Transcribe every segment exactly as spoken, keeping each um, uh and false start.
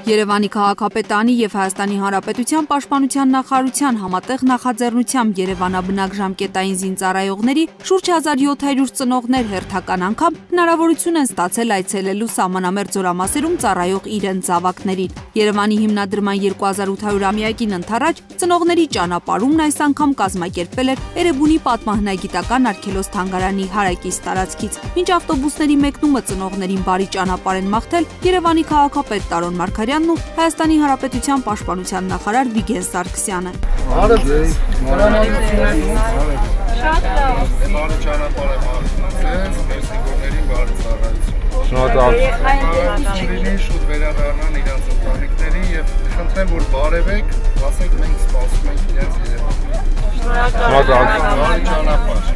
Երևանի քաղաքապետարանի և Հայաստանի Հանրապետության Պաշտպանության նախարարության համատեղ նախաձեռնությամբ Երևանաբնակ ժամկետային զինծառայողների շուրջ հազար յոթ հարյուր ծնողներ հերթական անգամ հնարավորություն են ստացել այցելելու սահմանամերձ զորամասերում ծառայող իրենց զավակներին։ Երևանի հիմնադրման երկու հազար ութ-ամյակին ընդառաջ ծնողների ճանապարհումն այս անգամ կազմակերպվել էր Էրեբունի պատմահնագիտական արգելոց-թանգարանի հարակից տարածքից։ Մինչ ավտոբուսների մեկնումը ծնողներին բարի ճանապարհ են մաղթել Երևանի քաղաքապետ Տարոն Մարգարյանն ու Հայաստանի Հանրապետության Պաշտպանության նախարար Վիգեն Սարգսյանը։ Շատ լավ։ Բարի ճանապարհ եմ մաղթում, մեր բարի ծառայություն։ Շնորհակալություն։ Շուտ վերադառնան իրենց ընտանիքներին եւ խնդրեմ, որ բարևեք, ասենք մենք սպասում ենք իրենց Երևանում։ Շնորհակալություն։ Բարի ճանապարհ։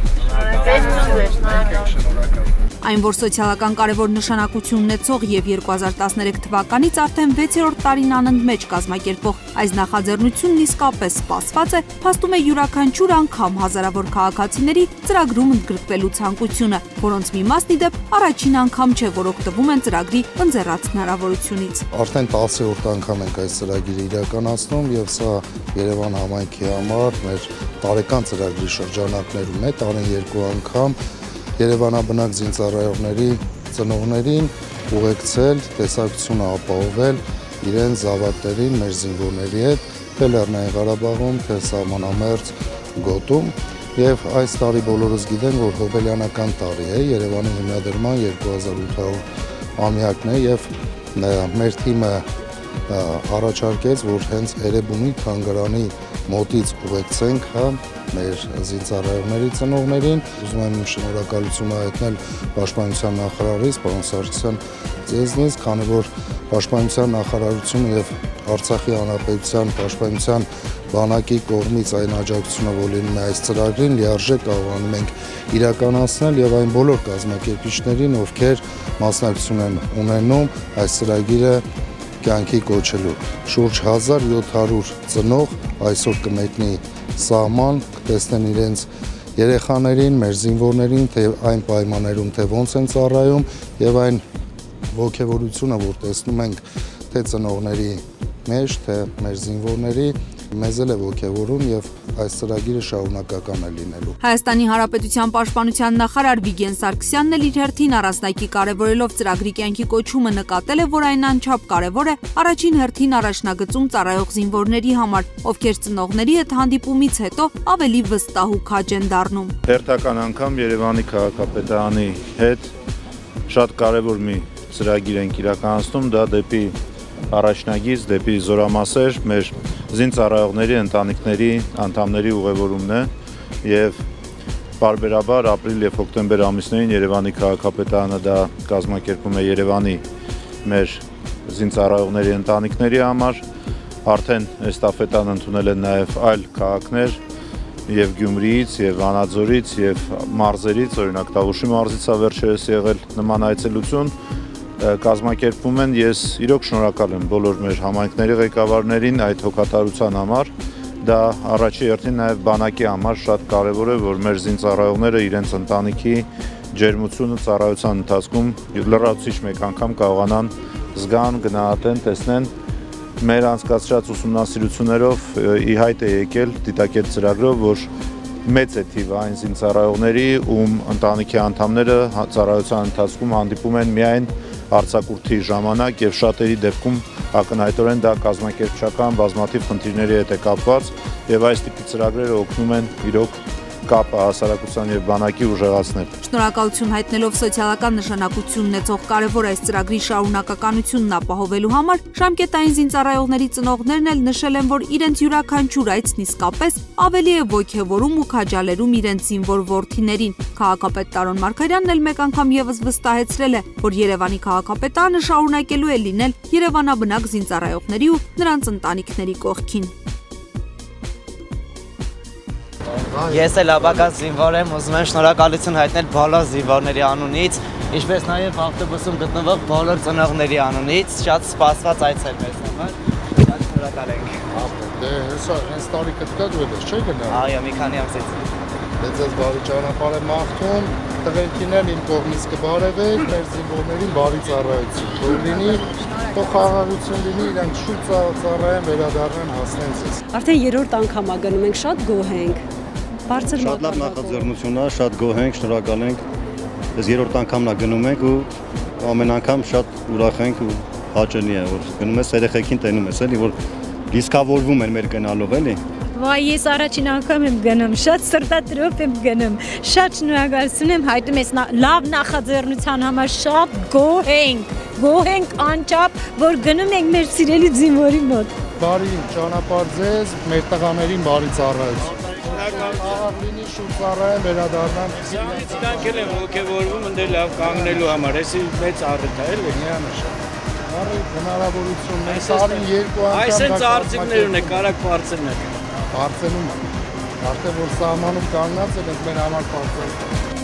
Շնորհակալություն։ Այն, որ սոցիալական կարևոր նշանակություն ունեցող և երկու հազար տասներեք թվականից արդեն վեցերորդ տարին անընդմեջ կազմակերպվող այս նախաձեռնությունն իսկապես սպասված է, փաստում է յուրաքանչյուր անգամ հազարավոր քաղաքացիների ծրագրում ընդգրկվելու ցանկությունը, որոնց մի մասն ի դեպ առաջին անգամ չէ, որ օգտվում են ծրագրի ընձեռած հնարավորությունից։ Արդեն տասերորդ անգամ ենք այս ծրագիրը իրականացնում և սա Երևան համայնքի համար մեր տարեկան ծրագրի շրջանակներում է, տարին երկու անգամ Երևանաբնակ զինծառայողների ծնողներին ուղեկցել, տեսակցությունը ապահովել իրենց զավակներին, մեր զինվորների հետ, թե Լեռնային Ղարաբաղում, թե սահմանամերձ գոտում եւ այս տարի բոլորս գիտենք, որ հոբելյանական տարի է, Երևանի հիմնադրման երկու հազար ութ-ամյակն է եւ մեր թիմը առաջարկեց, որ հենց Էրեբունի թանգարանի մոտից ուղեկցենք, հա, մեր զինծառայողների ծնողներին։ Ուզում եմ շնորհակալություն հայտնել Պաշտպանության նախարարից, պարոն Սարգսյան ձեզնից, քանի որ Պաշտպանության նախարարությունը եւ Արցախի Հանրապետության Պաշտպանության բանակի կողմից այն աջակցությունը, որ լինում է այս ծրագրին, լիարժեք կարողանում ենք իրականացնել եւ այն բոլոր կազմակերպիչներին, ովքեր մասնակցություն են ունենում այս ծրագիրը կյանքի կոչելու։ Շուրջ հազար յոթ հարյուր ծնող այսօր կմեկնի սահման, կտեսնեն իրենց երեխաներին, մեր զինվորներին, թե այն պայմաններում, թե ոնց են ծառայում եւ այն ոգևորությունը, որ տեսնում ենք թե ծնողների մեջ, թե մեր զինվորների, մեզ էլ է ոգևորում եւ այս ծրագիրը շարունակական է լինելու։ Հայաստանի Հանրապետության Պաշտպանության նախարար Վիգեն Սարգսյանն էլ իր հերթին առանձնակի կարևորելով ծրագրի կյանքի կոչումը նկատել է, որ այն անչափ կարևոր է առաջին հերթին առաջնագծում ծառայող զինվորների համար, ովքեր ծնողների հետ հանդիպումից հետո ավելի վստահ ու քաջ են դառնում։ Հերթական անգամ Երևանի քաղաքապետարանի հետ շատ կարևոր մի ծրագիր ենք իրականացնում, դա դեպի առաջնագիծ, դեպի զորամասեր մեր զինծառայողների ընտանիքների անդամների ուղևորումն է եւ բարբերաբար ապրիլ եւ հոկտեմբեր ամիսներին Երևանի քաղաքապետարանը դա կազմակերպում է Երևանի մեր զինծառայողների ընտանիքների համար, արդեն էստաֆետան ընդունել են նաեւ այլ քաղաքներ եւ Գյումրիից եւ Վանաձորից եւ մարզերից, օրինակ Տավուշի մարզից է վերջերս եղել նման այցելություն կազմակերպվում են, ես իրոք շնորհակալ եմ բոլոր մեր համայնքների ղեկավարներին այդ հոգատարության համար, դա առաջի հերթին նաև բանակի համար շատ կարևոր է, որ մեր զինծառայողները իրենց ընտանիքի ջերմությունը ծառայության ընթացքում լրացուցիչ մեկ անգամ կարողանան զգան, գնահատեն, տեսնեն մեր անցկացրած ուսումնասիրություններով ի հայտ է եկել դիտակետ ծրագրով, որ մեծ է թիվը այն զինծառայողների, ում ընտանիքի անդամները ծառայության ընթացքում հանդիպում են միայն արձակուրդի ժամանակ եւ շատերի դեպքում ակնհայտորեն դա կազմակերպչական բազմաթիվ խնդիրների հետ է կապված եւ այս տիպի ծրագրերը օգնում են իրոք կապը հասարակության եւ բանակի ուժեղացնել։ Շնորհակալություն հայտնելով սոցիալական նշանակություն ունեցող կարևոր այս ծրագրի շարունակականությունն ապահովելու համար ժամկետային զինծառայողների ծնողներն էլ նշել են, որ իրենց յուրաքանչյուր այցն իսկապես ավելի է ոգևորում ու քաջալերում իրենց զինվոր որդիներին։ Քաղաքապետ Տարոն Մարգարյանն էլ մեկ անգամ եւս վստահեցրել է, որ Երևանի քաղաքապետարանը շարունակելու է լինել Երևանաբնակ զինծառայողների ու նրանց ընտանիքների կողքին։ Ես էլ ապագա զինվոր եմ, ուզում եմ շնորհակալություն հայտնել բոլոր զինվորների անունից, ինչպես նաև ավտոբուսում գտնվող բոլոր ծնողների անունից, շատ սպասված այցել մեզ համար, շատ շնորհակալ ենք։ Դե հեսա հենց տարի կտկատվել ես, չէ՞ գնա։ Այո, մի քանի ամսից։ Դե ձեզ բարի ճանապարհ եմ մաղթում, տղերքին էլ իմ կողմից կբարևեք, մեր զինվորներին բարի ծառայություն։ Որ լինի Թող խաղաղություն լինի, իրանք շուտ ծառայեն, վերադառնան, հասնեն ցես։ Արդեն երրորդ անգամ է գնում ենք, շատ գոհ ենք։ Բարձր Շատ լավ նախաձեռնություն է, շատ գոհ ենք, շնորհակալ ենք։ Այս երրորդ անգամն է գնում ենք ու ամեն անգամ շատ ուրախ ենք ու հաճելի է, որ գնում ես երեխեքին տենում ես, էլի, որ դիսկավորվում են մեր գնալով, էլի։ Վայ, ես առաջին անգամ եմ գնում, շատ սրտատրոփ եմ գնում, շատ շնորհակալություն եմ հայտնում ես լավ նախաձեռնության համար, շատ գոհ ենք, գոհ ենք անչափ, որ գնում ենք մեր սիրելի զինվորի մոտ։ Բարի ճանապարհ ձեզ, մեր տղաներին բարի ծառայություն։ Աղաղ լինի, շուտ ծառայեն, վերադառնան։ Իրանք էլ են ոգևորվում ընդ լավ կանգնելու համար, էսի մեծ առիթ է, էլի։ Միանշան։ Բարի հնարավորություն, այս տարին երկու անգամ։ Այս են ծառցիկներ ունեք, կարակ բարձրներ։ Բարձրանում է։ Արդեն որ սահմանում կանգնած են, մեր համար բարձր։